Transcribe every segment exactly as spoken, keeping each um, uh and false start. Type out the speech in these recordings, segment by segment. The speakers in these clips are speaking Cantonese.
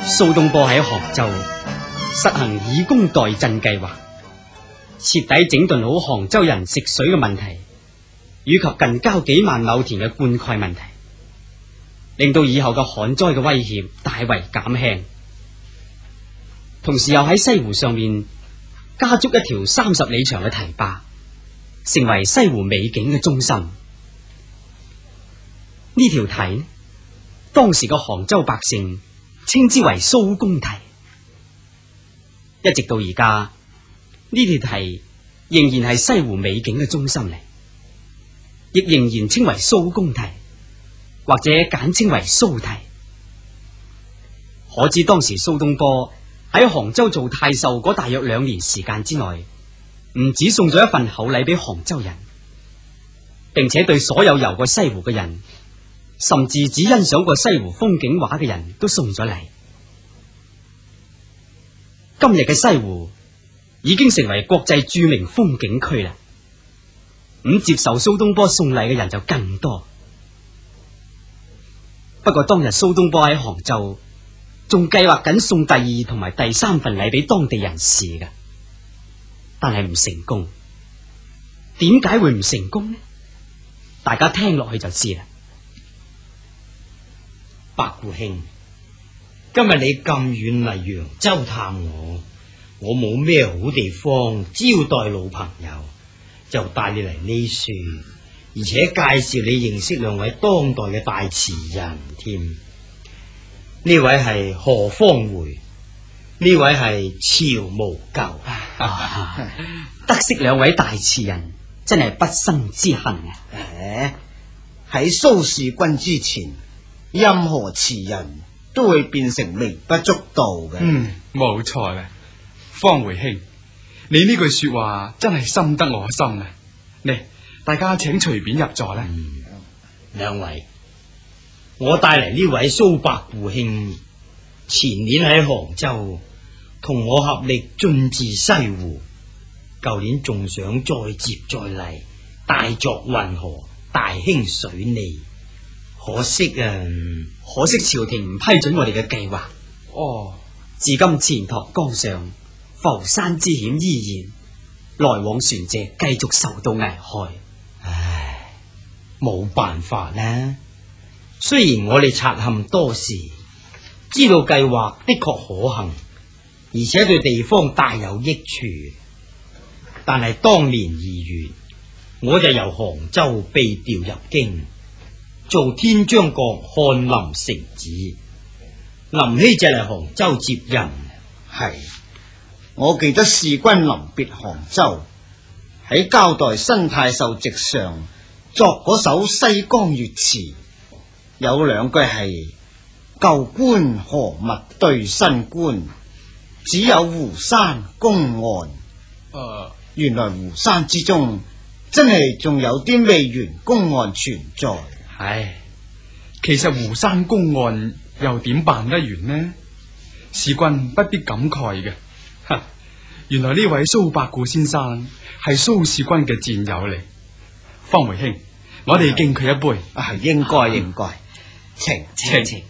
蘇東坡喺杭州實行以工代賑計劃，徹底整頓好杭州人食水嘅問題，以及近郊幾萬畝田嘅灌溉問題，令到以後嘅旱災嘅威脅大為減輕。同時又喺西湖上面加築一條三十里長嘅堤壩，成為西湖美景嘅中心。呢條堤當時嘅杭州百姓稱之為蘇公堤，一直到而家呢條堤仍然係西湖美景嘅中心嚟，亦仍然稱為蘇公堤，或者簡稱為蘇堤。可知當時蘇東坡喺杭州做太守嗰大約兩年時間之內，唔止送咗一份厚禮俾杭州人，並且對所有遊過西湖嘅人，甚至只欣賞過西湖風景畫嘅人都送咗禮。今日嘅西湖已經成為國際著名風景區啦，咁接受蘇東坡送禮嘅人就更多。不過當日蘇東坡喺杭州仲計劃緊送第二同埋第三份禮俾當地人士嘅，但係唔成功。點解會唔成功呢？大家聽落去就知啦。 白狐兄，今日你咁遠嚟揚州探我，我冇咩好地方招待老朋友，就帶你嚟呢處，而且介紹你認識兩位當代嘅大詞人添。呢位係何方回，呢位係曹無咎。 得悉兩位大詞人，真係畢生之幸啊！ 誒，喺蘇軾君之前，任何詞人都會變成微不足道嘅。 嗯，冇錯啦，方回兄，你呢句說話真係深得我心啊！嚟，大家請隨便入座啦。 嗯，兩位，我帶嚟呢位蘇白狐兄，前年喺杭州同我合力進至西湖，舊年仲想再接再厲，大作運河，大興水利。可惜啊， 可惜朝廷唔批准我哋嘅計劃。 哦， 至今錢塘江上浮山之險依然，來往船隻繼續受到危害。 唉，冇辦法啦。雖然我哋察勘多時，知道計劃的確可行，而且對地方大有益處，但係當年二月，我就由杭州被調入京，做天將國翰林承旨。林希就嚟杭州接任。 係，我記得侍君臨別杭州，喺交代新太守席上作嗰首西江月詞，有兩句係舊官何物對新官，只有湖山公案。誒、呃，原來湖山之中真係仲有啲未完公案存在。 唉，其實湖山公案又點辦得完呢？事君不必感慨嘅。哈，原來呢位蘇百顧先生係蘇事君嘅戰友嚟。方回兄，我哋敬佢一杯。 係、啊、應該應該，請請請。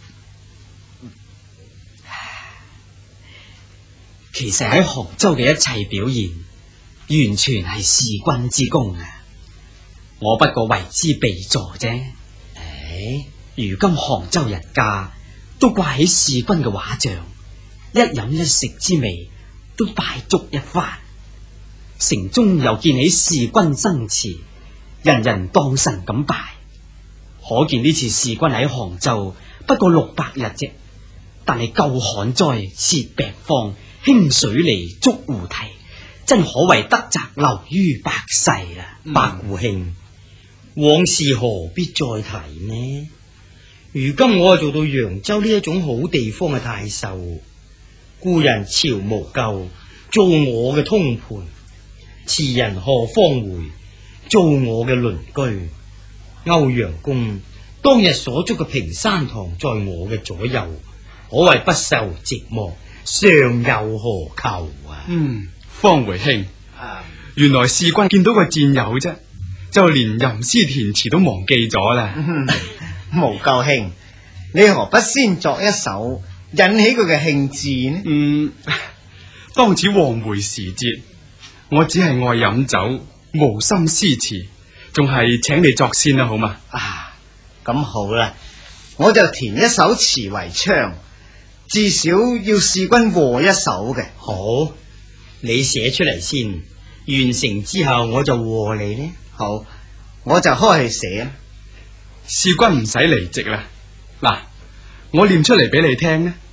其實喺杭州嘅一切表現，完全係事君之功啊！我不過為之被助啫。誒、哎，如今杭州人家都掛起事君嘅畫像，一飲一食之味都拜足一番。城中又見起事君生祠，人人當神咁拜。可見呢次事君喺杭州不過六百日啫，但係救旱災、設病荒、興水利、築湖堤，真可謂德澤流於百世啦！ 嗯、白狐兄，往事何必再提呢？如今我做到揚州呢一種好地方嘅太守，故人曹無咎做我嘅通判，詞人何方回做我嘅鄰居，歐陽公當日所築嘅平山堂在我嘅左右，可謂不受寂寞，尚有何求啊？ 嗯，方回兄，啊、原來事君見到個戰友啫，就連吟詩填詞都忘記咗啦。 無咎兄，你何不先作一首引起佢嘅興致呢？ 嗯，當此黃梅時節，我只係愛飲酒，無心詩詞，仲係請你作先啦，好嘛？ 啊，咁好啦，我就填一首詞為唱，至少要侍君和一首嘅。 好，你寫出嚟先，完成之後我就和你呢。 好，我就開去寫。 侍君唔使離席啦，嗱，我念出嚟俾你聽呢。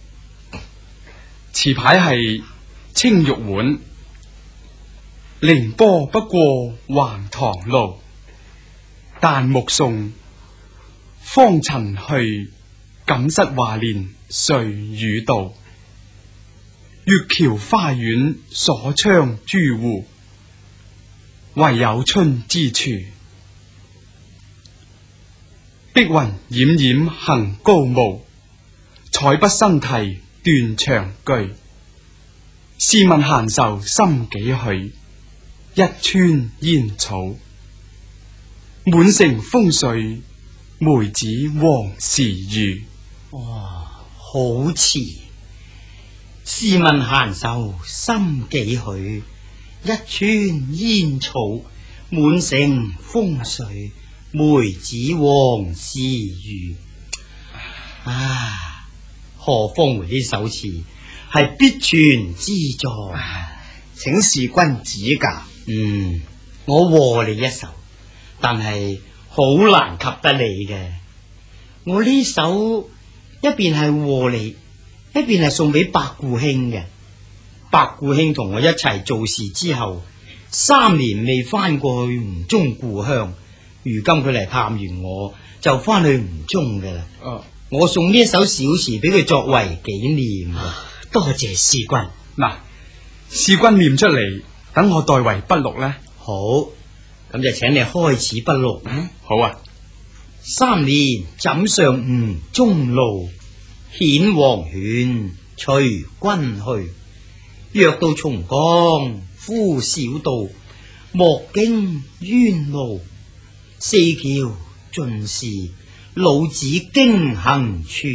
詞牌係青玉碗，凌波不過橫塘路，旦暮送，芳塵去，錦瑟華年誰與道？月橋花院鎖窗朱戶，唯有春之處。碧雲掩掩行高霧，彩筆生題斷腸句。試問閒愁心幾許？一村煙草，滿城風水，梅子黃時雨。 哇，好詞！試問閒愁心幾許？一村煙草，滿城風水，梅子黃時雨。啊，何方梅呢首詞係必傳之作， 請侍君指教。 嗯，我和你一首，但係好難及得你嘅。我呢首一邊係和你，一邊係送俾百顧兄嘅。百顧兄同我一齊做事之後，三年未翻過去吳中故鄉，如今佢嚟探完我，就翻去吳中嘅啦。 哦， 我送呢一首小詞俾佢作為紀念。 多謝侍君。 嗱，侍君念出嚟，等我代為筆錄呢。 好，咁就請你開始筆錄啦。 好啊。 三年枕上吳中路，顯黃犬隨君去。若到松江呼小道，莫經冤路。四橋盡是老子經行處。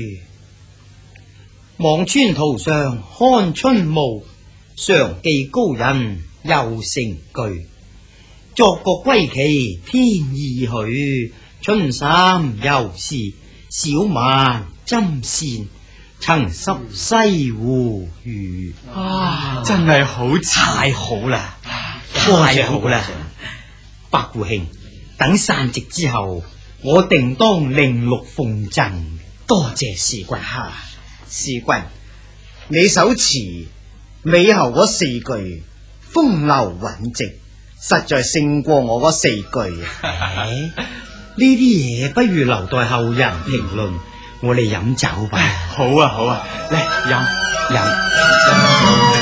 望穿途上看春暮，常記高人有成句。作個歸期天意許，春衫又是小曼針線，曾濕西湖雨。 啊，真係好詞， 太好啦，太好啦！百顧兄，等散席之後，我定當另錄奉贈。 多謝侍君。 哈，侍君，你首詞尾後嗰四句風流韻直，實在勝過我嗰四句。 唉，呢啲嘢不如留待後人評論。我哋飲酒吧。 好啊好啊，嚟飲飲。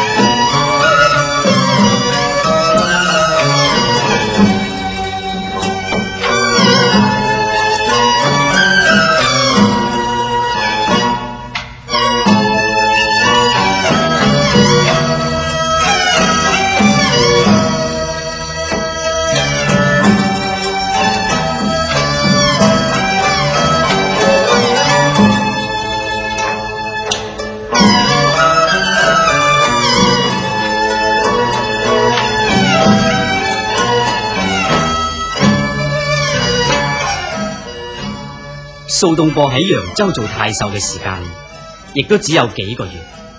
蘇東坡喺揚州做太守嘅時間，亦都只有幾個月。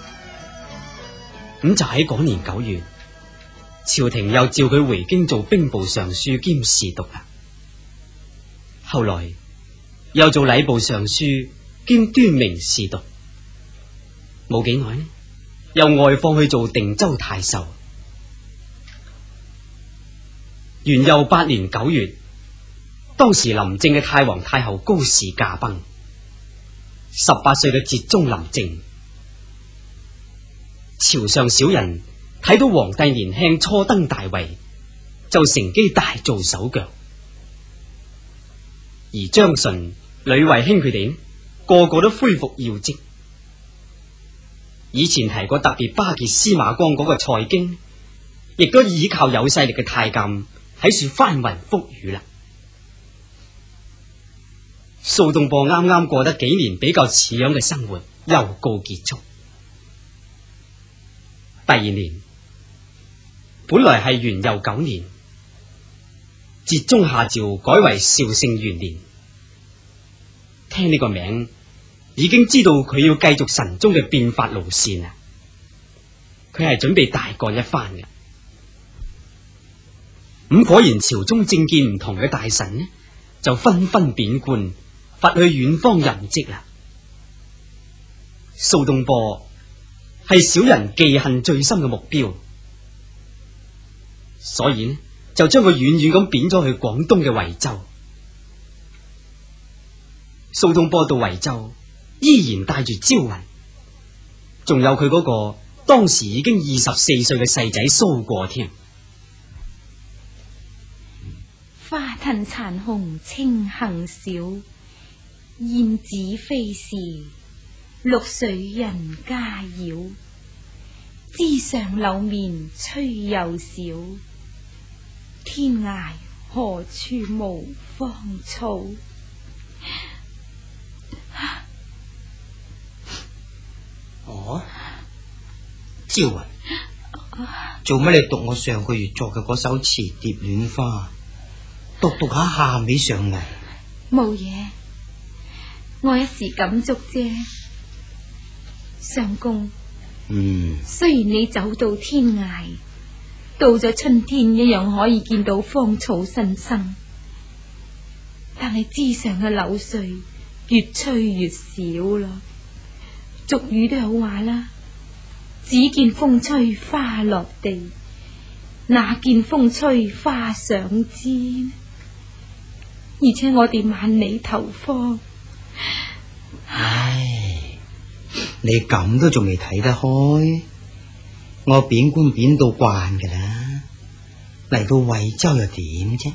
咁就喺嗰年九月，朝廷又召佢回京做兵部尚書兼侍讀啦。後來又做禮部尚書兼端明侍讀，冇幾耐呢，又外放去做定州太守。元佑八年九月，當時臨政嘅太皇太后高氏駕崩，十八歲嘅哲宗臨政。朝上小人睇到皇帝年輕初登大位，就乘機大做手腳。而張順、呂慧卿佢哋個個都恢復要職。以前提過特別巴結司馬光嗰個蔡京，亦都依靠有勢力嘅太監喺處翻雲覆雨啦。 蘇東坡啱啱過得幾年比較似樣嘅生活又告結束。第二年本來係元佑九年，節中下詔改為紹聖元年。聽呢個名已經知道佢要繼續神宗嘅變法路線啊！佢係準備大幹一番嘅。咁果然朝中政見唔同嘅大臣呢，就紛紛貶官，發去遠方任職啦。蘇東坡係小人記恨最深嘅目標，所以呢就將佢遠遠咁貶咗去廣東嘅惠州。蘇東坡到惠州依然帶住朝雲，仲有佢嗰個當時已經二十四歲嘅細仔蘇過添。 花褪殘紅青杏少，燕子飛時綠水人家繞。枝上柳面吹又少，天涯何處無芳草。 哦，朝雲，做乜你讀我上個月作嘅嗰首《辭蝶戀花》，讀讀下喊起上嚟？ 冇嘢，我一時感觸啫。相公， 嗯， 雖然你走到天涯，到咗春天一樣可以見到芳草新生，但係枝上嘅柳絮越吹越少啦。俗語都有話啦，只見風吹花落地，哪見風吹花上枝。而且我哋萬里投芳， 唉，你咁都仲未睇得開？我貶官貶到慣噶啦，嚟到惠州又點啫？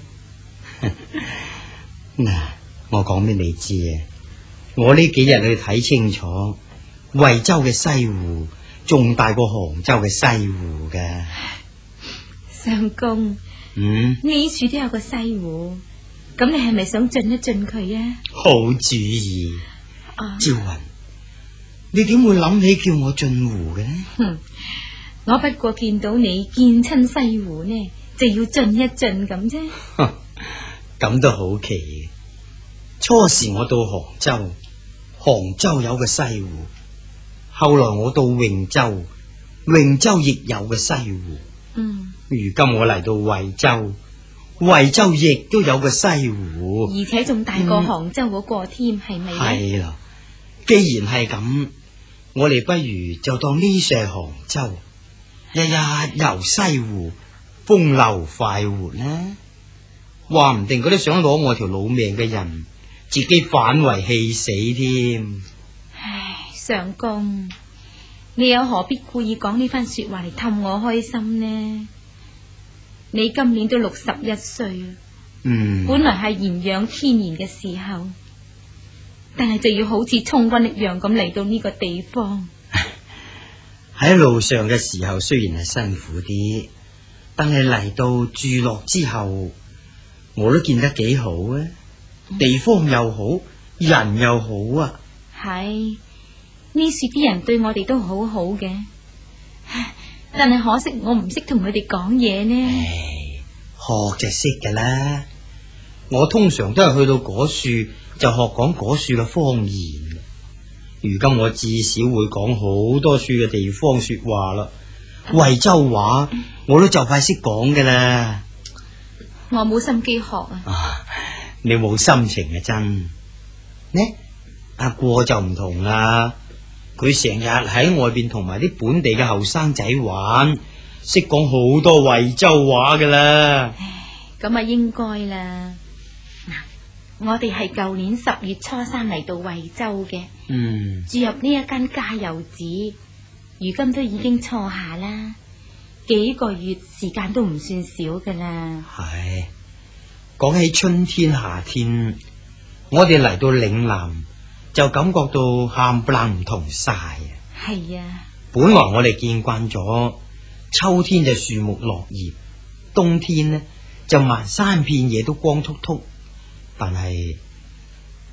嗱，我講俾你知啊，我呢幾日去睇清楚。惠州嘅西湖仲大過杭州嘅西湖噶。 相公， 嗯， 呢處都有個西湖，咁你係咪想進一進佢啊？ 好主意， 啊， 朝雲，你點會諗起叫我進湖嘅呢？ 哼，我不過見到你見親西湖呢，就要進一進咁啫。 咁都好奇。初時我到杭州，杭州有個西湖。後來我到永州，永州亦有個西湖。 嗯， 如今我嚟到惠州，惠州亦都有個西湖， 而且仲大過杭州嗰個添，係咪？ 係啦，既然係咁，我哋不如就當呢處係杭州，日日遊西湖，風流快活啦。話唔定嗰啲想攞我條老命嘅人，自己反為氣死添。 相公，你又何必故意講呢番說話嚟氹我開心呢？你今年都六十一歲， 嗯， 本來係頤養天年嘅時候，但係就要好似充軍一樣咁嚟到呢個地方。 喺路上嘅時候雖然係辛苦啲，但係嚟到住落之後，我都見得幾好啊！地方又好，人又好啊。 係。呢處啲人對我哋都好好嘅，但係可惜我唔識同佢哋講嘢呢。 唉，學就識噶啦。我通常都係去到嗰處就學講嗰處嘅方言。如今我至少會講好多處嘅地方說話啦。惠州話我都就快識講噶啦。 我冇心機學啊。 啊，你冇心情啊真。呢阿過就唔同啦。佢成日喺外邊同埋啲本地嘅後生仔玩，識講好多惠州話噶啦。 唉，咁啊應該啦。嗱，我哋係舊年十月初三嚟到惠州嘅， 嗯， 住入呢一間加油寺，如今都已經初夏啦，幾個月時間都唔算少噶啦。 係，講起春天夏天，我哋嚟到嶺南。就感覺到冚唪唥唔同晒啊！ 係啊， 本來我哋見慣咗秋天就樹木落葉，冬天呢就漫山遍野都光禿禿。但係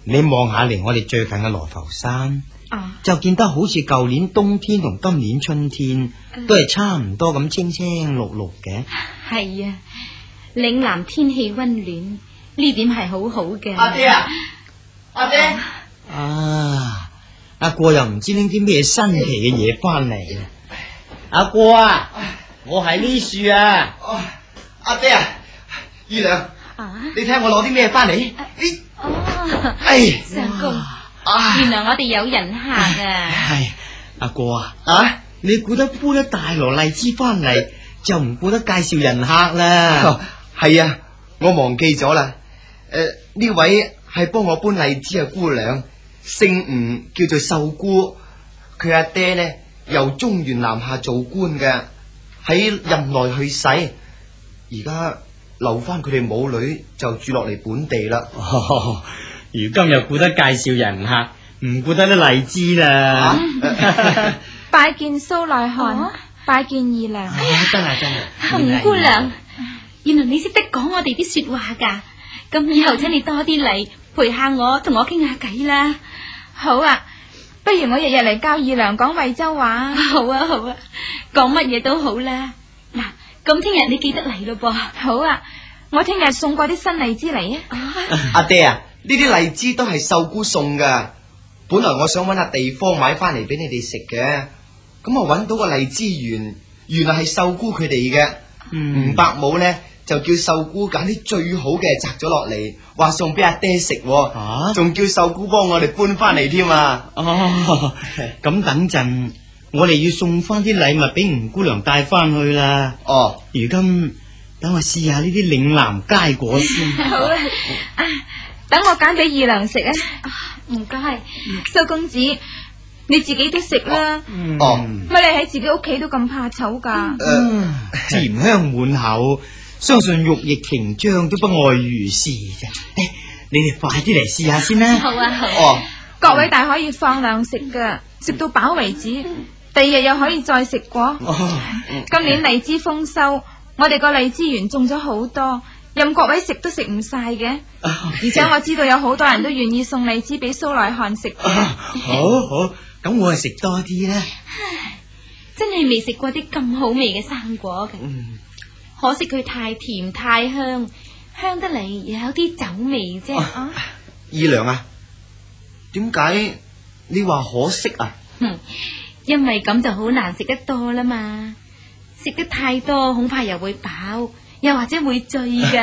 你望下嚟我哋最近嘅羅浮山， 啊， 就見得好似舊年冬天同今年春天都係差唔多咁青青綠綠嘅。 係啊，嶺南天氣溫暖，呢點係好好嘅。 阿爹啊，阿爹， 啊，阿過又唔知拎啲咩新奇嘅嘢翻嚟。阿過啊，我喺呢樹啊。 哦，阿爹啊，二娘， 啊， 你睇下我攞啲咩翻嚟？你， 哦， 哎， 相公， 啊原來我哋有人客啊！ 係阿過啊， 啊， 你估得搬一大籮荔枝翻嚟，就唔顧得介紹人客啦。 係啊，我忘記咗啦。誒，呢位係幫我搬荔枝嘅姑娘，姓吳，叫做秀姑。佢阿爹呢，由中原南下做官嘅，喺任內去世，而家留翻佢哋母女就住落嚟本地啦。 哦，如今又顧得介紹人客，唔顧得啲荔枝啦。 拜見蘇內漢， 哦拜見二娘。 哎呀，得啦得啦， 吳姑娘，原來你識得講我哋啲說話噶，咁以後請你多啲嚟陪下我，同我傾下偈啦。 好啊，不如我日日嚟教二娘講惠州話。 好啊好啊，講乜嘢都好啦。嗱，咁聽日你記得嚟咯噃。 好啊，我聽日送過啲新荔枝嚟啊。 阿爹啊，呢啲荔枝都係秀姑送噶。本來我想搵下地方買翻嚟俾你哋食嘅，咁啊搵到個荔枝園，原來係秀姑佢哋嘅。 嗯吳伯母呢，就叫秀姑揀啲最好嘅摘咗落嚟，話送俾阿爹食， 啊仲叫秀姑幫我哋搬翻嚟添啊！ 哦，咁等陣我哋要送翻啲禮物俾吳姑娘帶翻去啦。 哦， 如今等我試下呢啲嶺南佳果先。 好啊，啊等我揀俾二娘食啊。 唔該。 蘇公子，你自己都食啦。 嗯哦乜你喺自己屋企都咁怕醜噶？ 誒， 甜香滿口，相信玉液瓊漿都不外如是啫。誒，你哋快啲嚟試下先啦。 好啊好啊。 哦， 各位大可以放量食噶，食到飽為止，第二日又可以再食過。 哦， 今年荔枝豐收，我哋個荔枝園種咗好多，任各位食都食唔晒嘅。而且我知道有好多人都願意送荔枝俾蘇來漢食嘅。 好好，咁我係食多啲啦。 真係未食過啲咁好味嘅生果嘅， 嗯， 可惜佢太甜太香，香得嚟又有啲酒味啫。啊， 二娘啊，點解你話可惜啊？ 哼，因為咁就好難食得多啦嘛，食得太多恐怕又會飽，又或者會醉噶。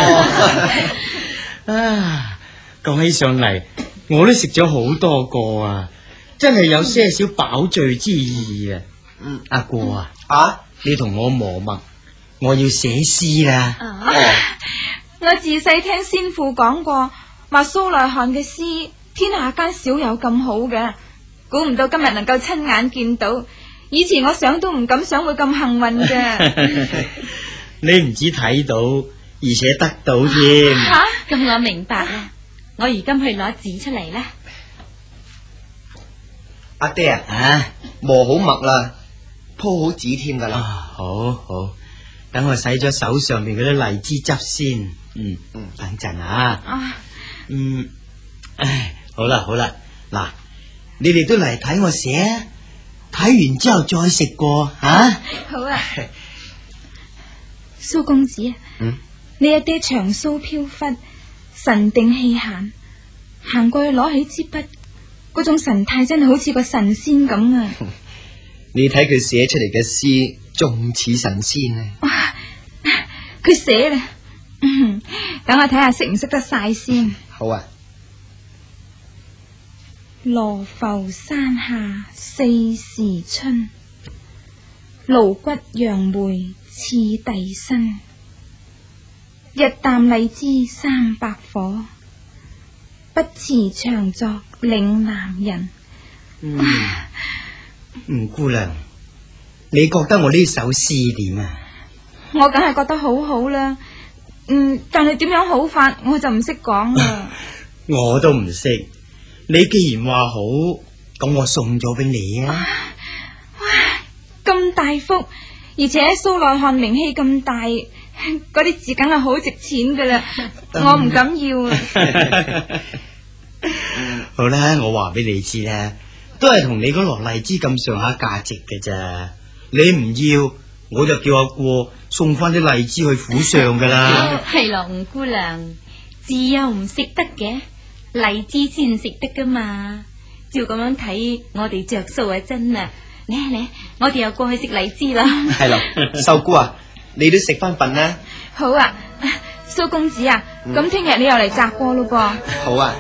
啊，講起上嚟，我都食咗好多個啊，真係有些少飽醉之意啊。 嗯， 阿過啊， 啊， 你同我磨墨，我要寫詩啦。 啊， 我自細聽先父講過，話蘇來漢嘅詩天下間少有咁好嘅，估唔到今日能夠親眼見到。以前我想都唔敢想會咁幸運嘅。 你唔止睇到，而且得到添。 吓， 咁我明白啦，我而今去攞紙出嚟啦。 阿爹啊， 啊， 磨好墨啦，鋪好紙添噶啊， 啦。 好好，等我洗咗手上面嗰啲荔枝汁先。嗯嗯嗯，等陣啊。 啊， 嗯，唉，好啦好啦，嗱，你哋都嚟睇我寫啊，睇完之後再食過啊。 好啊。蘇公子啊， 嗯， 你阿爹長鬚飄忽，神定氣閒，行過去攞起支筆，嗰種神態真係好似個神仙咁啊！ 你睇佢寫出嚟嘅詩，仲似神仙啊！ 哇，佢寫啦，嗯，等我睇下識唔識得晒先。 好啊， 羅浮山下四時春，蘆骨楊梅次第新。一擔荔枝三百顆，不辭長作嶺南人。 嗯，吳姑娘，你覺得我呢首詩點啊？ 我梗係覺得好好啦，嗯，但係點樣好法我就唔識講啦。 我都唔識。你既然話好，咁我送咗俾你啊！ 咁大幅，而且蘇來漢名氣咁大，嗰啲字梗係好值錢噶啦，我唔敢要啊。 好啦，我話俾你知啦，都係同你嗰羅荔枝咁上下價值嘅咋。你唔要，我就叫阿過送翻啲荔枝去府上噶啦。 係咯，吳姑娘，自幼唔食得嘅，荔枝先食得噶嘛。照咁樣睇，我哋着數啊真啊！嚟嚟，我哋又過去食荔枝啦。 係咯，秀姑啊，你都食翻份啦。 好啊，蘇公子啊，咁聽日你又嚟摘過咯噃。 好啊。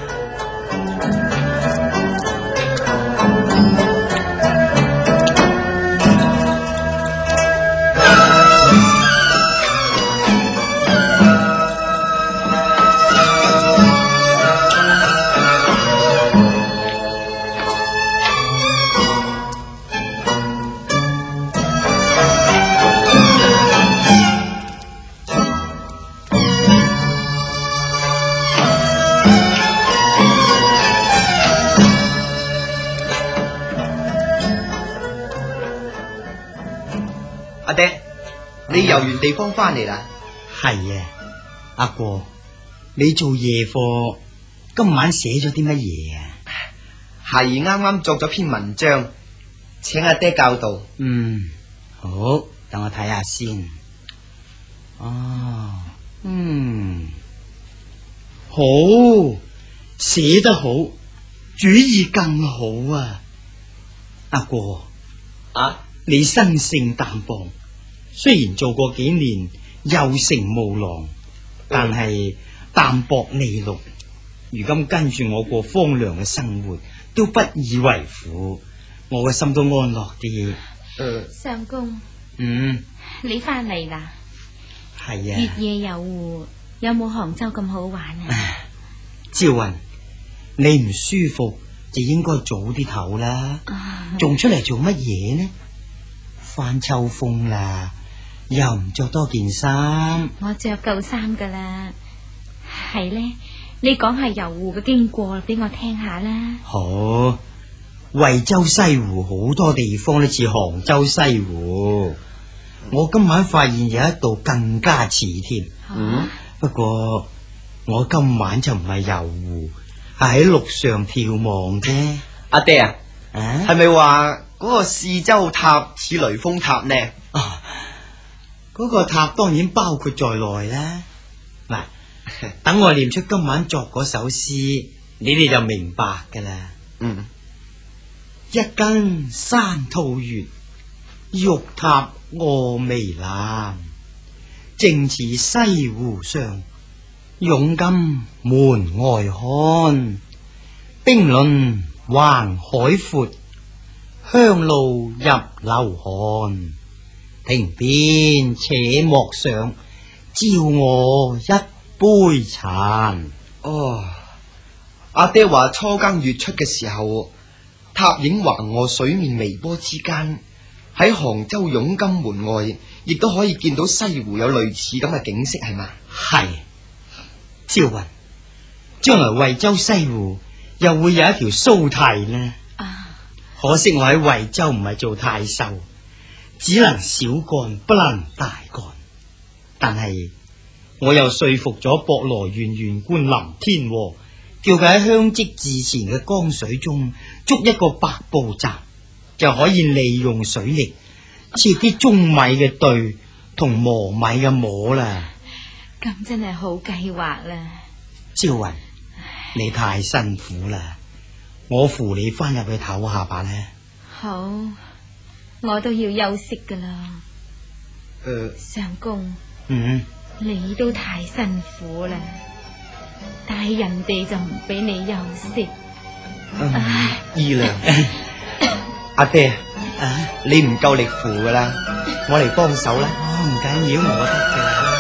阿爹，你遊完地方翻嚟啦？ 係啊，阿過，你做夜課，今晚寫咗啲乜嘢啊？ 係啱啱作咗篇文章，請阿爹教導。 嗯，好，等我睇下先。哦，嗯，好，寫得好，主意更好啊！阿過啊， 你生性淡薄，雖然做過幾年右丞務郎，但係淡薄利祿。如今跟住我過荒涼嘅生活，都不以為苦，我嘅心都安樂啲。 誒， 相公， 嗯， 你翻嚟啦？ 係月啊。 夜遊湖有冇杭州咁好玩啊？ 朝雲，你唔舒服就應該早啲唞啦，仲出嚟做乜嘢呢？翻秋風啦，又唔着多件衫。 我着夠衫噶啦。係呢，你講下遊湖嘅經過俾我聽下啦。 好，惠州西湖好多地方都似杭州西湖，我今晚發現有一度更加似添。 嗯， 不過我今晚就唔係遊湖，係喺陸上眺望啫。 阿爹啊， 啊， 係咪話嗰個四周塔似雷峰塔呢？ 啊，嗰個塔當然包括在內啦。嗱，等我念出今晚作嗰首詩，你哋就明白噶啦。 嗯， 一更山吐月，玉塔峨眉藍，正似西湖上，湧金門外看。冰輪橫海闊，香露入流汗。亭邊且莫上，照我一杯殘。 哦，阿爹話初更月出嘅時候，塔影橫臥水面微波之間，喺杭州湧金門外，亦都可以見到西湖有類似咁嘅景色，係嘛？ 係，朝雲，將來惠州西湖又會有一條蘇堤呢。 啊， 可惜我喺惠州唔係做太守，只能小幹不能大幹。但係我又說服咗博羅縣縣官林天和，叫佢喺香積寺前嘅江水中築一個百步閘，就可以利用水力切啲舂米嘅碓同磨米嘅磨啦。 咁真係好計劃啦。 朝雲，你太辛苦啦，我扶你翻入去唞下吧咧。 好，我都要休息噶啦。 誒、呃， 相公， 嗯， 你都太辛苦啦，但係人哋就唔俾你休息。唉， 姨娘，阿爹， 啊， 你唔夠力扶噶啦，我嚟幫手啦。 哦，唔緊要，我得噶。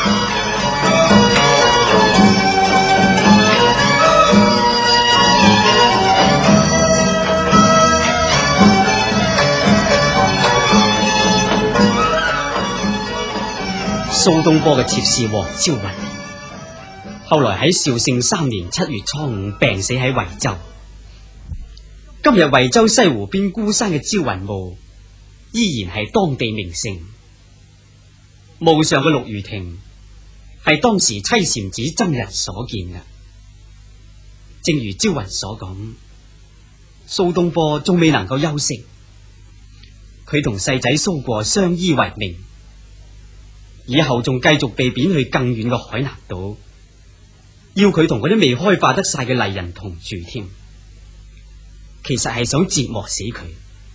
蘇東坡嘅妾侍黃昭雲，後來喺紹聖三年七月初五病死喺惠州。今日惠州西湖邊孤山嘅招雲墓，依然係當地名勝。墓上嘅陸魚亭係當時妻禪寺真人所見嘅。正如招雲所講， 蘇東坡仲未能夠休息，佢同細仔蘇過相依為命，以後仲繼續被貶去更遠嘅海南島，要佢同嗰啲未開化得晒嘅麗人同住添。其實係想折磨死佢。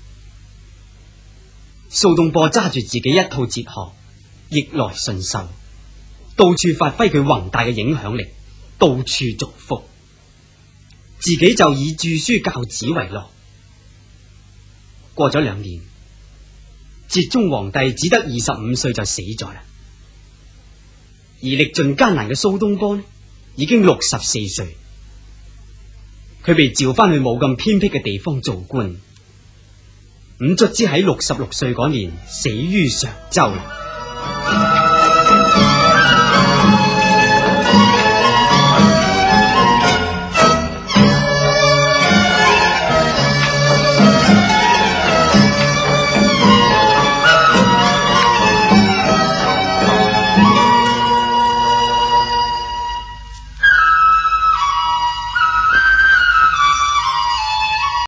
蘇東坡揸住自己一套哲學，逆來順受，到處發揮佢宏大嘅影響力，到處祝福，自己就以著書教子為樂。過咗兩年，哲宗皇帝只得二十五歲就死咗啦。而歷盡艱難嘅蘇東坡呢，已經六十四歲。佢被召翻去冇咁偏僻嘅地方做官，咁卒之喺六十六歲嗰年死於常州。